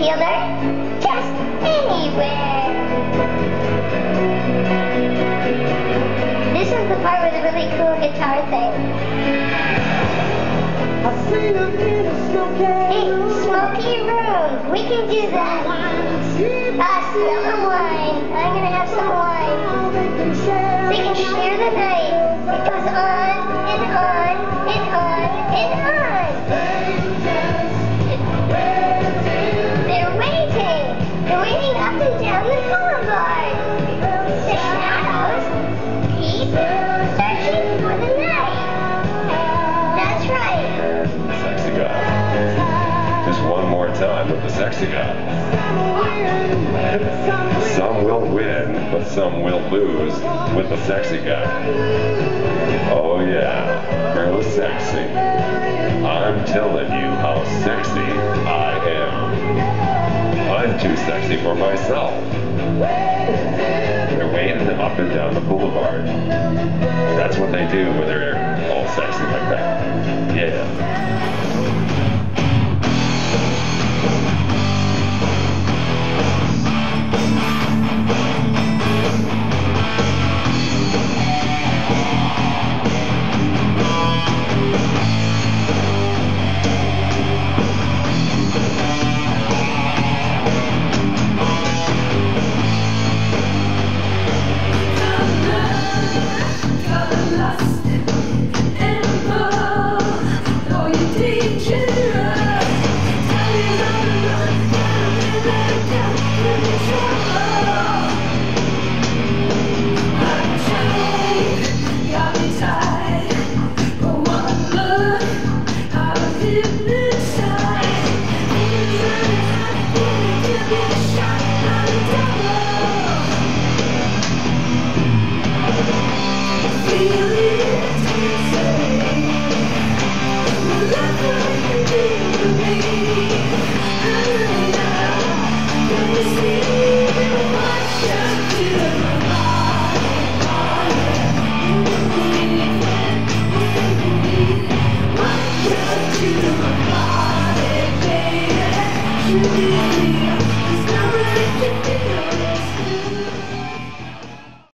fielder, just anywhere. This is the part with a really cool guitar thing. Hey, smoky room. We can do that. Smell the wine. I'm gonna have some wine. They can share the night. It goes on and on and on and on. They're waiting. They're waiting up and down the boulevard. The shadows keep searching for the night. That's right. Sexy guy. Just one more time with the sexy guy. Some will win, but some will lose with the sexy guy. Oh yeah, girl is sexy. I'm telling you how sexy I am. I'm too sexy for myself. They're waiting up and down the boulevard. That's what they do when they're all sexy like that. Yeah. Feel